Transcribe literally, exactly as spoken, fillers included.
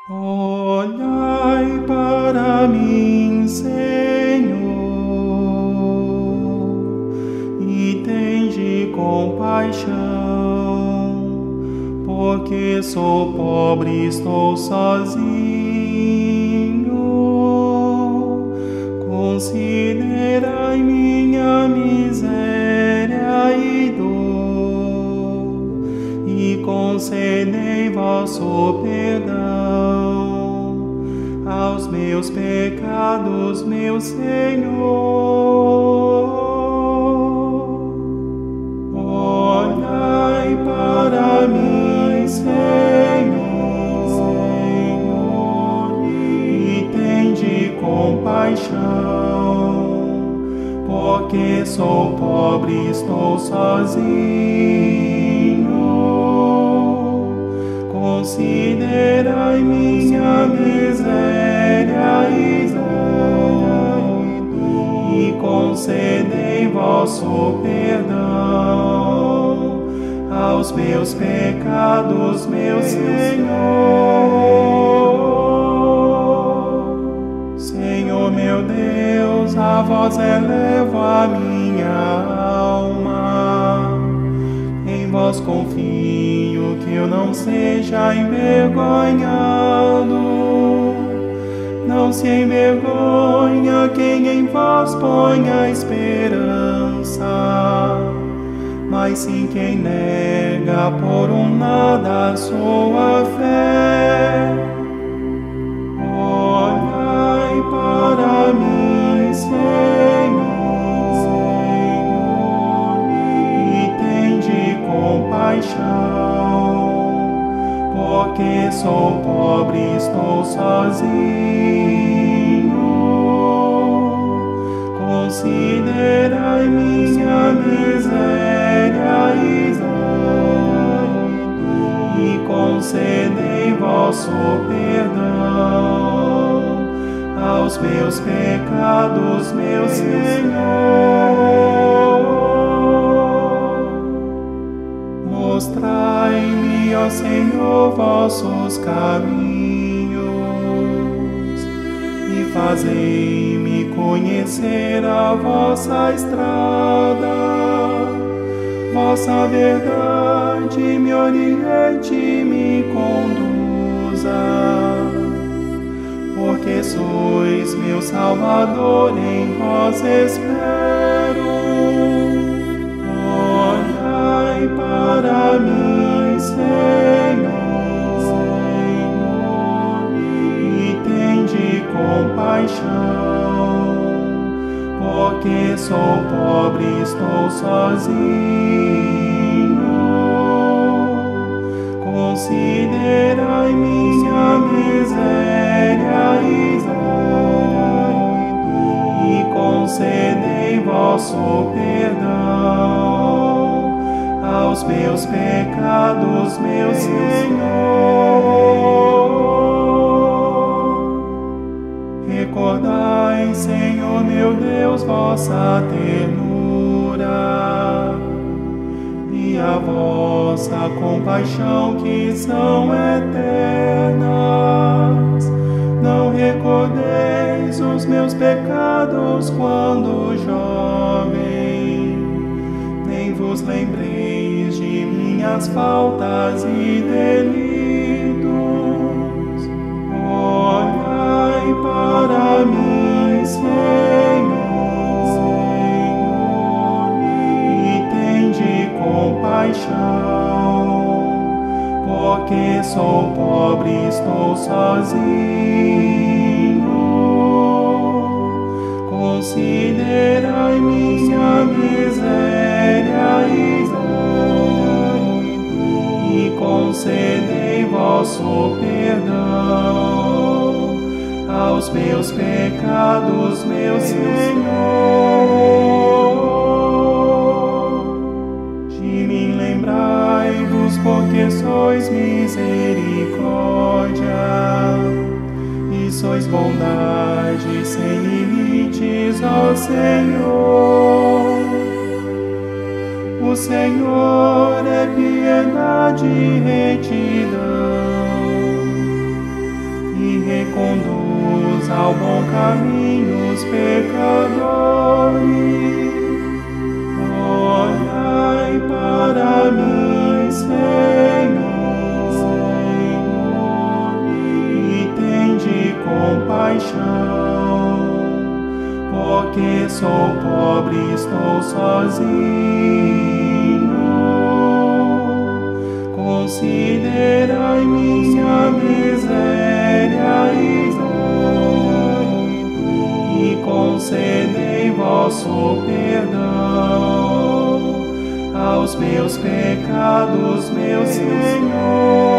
Olhai para mim, Senhor, e tende compaixão, porque sou pobre e estou sozinho. Considerai minha miséria e dor, e concedei vosso perdão aos meus pecados, meu Senhor. Olhai para mim, Senhor, e tende compaixão, porque sou pobre e estou sozinho. Considerai minha miséria e dor, e concedei vosso perdão aos meus pecados, meu Senhor. Senhor meu Deus, a vós elevo a minha alma, em vós confio, que eu não seja envergonhado. Não se envergonha quem em vós põe a esperança, mas sim quem nega por um nada a sua fé. Olhai para mim, Senhor, e tende compaixão, porque sou pobre e estou sozinho. Considerai minha miséria e dor, e concedei vosso perdão aos meus pecados, meu Senhor. Mostrai-me, ó Senhor, vossos caminhos, e fazei-me conhecer a vossa estrada. Vossa verdade me oriente e me conduza, porque sois meu Salvador, em vós espero. Olhai para mim, Senhor, e tende compaixão, porque sou pobre e estou sozinho. Considerai minha miséria e dor, e concedei vosso perdão aos meus pecados, meu Senhor. Recordai, Senhor meu Deus, vossa ternura e a vossa compaixão, que são eternas. Não recordeis os meus pecados quando jovem, nem vos lembreis de minhas faltas e delitos. Olhai para mim, Senhor, e tende compaixão, porque sou pobre e estou sozinho. Considerai minha miséria e dor, e concedei vosso perdão aos meus pecados, meu Senhor. De mim lembrai-vos, porque sois misericórdia, e sois bondade sem limites, ó Senhor. O Senhor é piedade e retidão, mim os pecadores. Olhai para mim, Senhor, e tende compaixão, porque sou pobre, estou sozinho. Considerai minha miséria e dor, e concedei vosso perdão aos meus pecados, meu Senhor.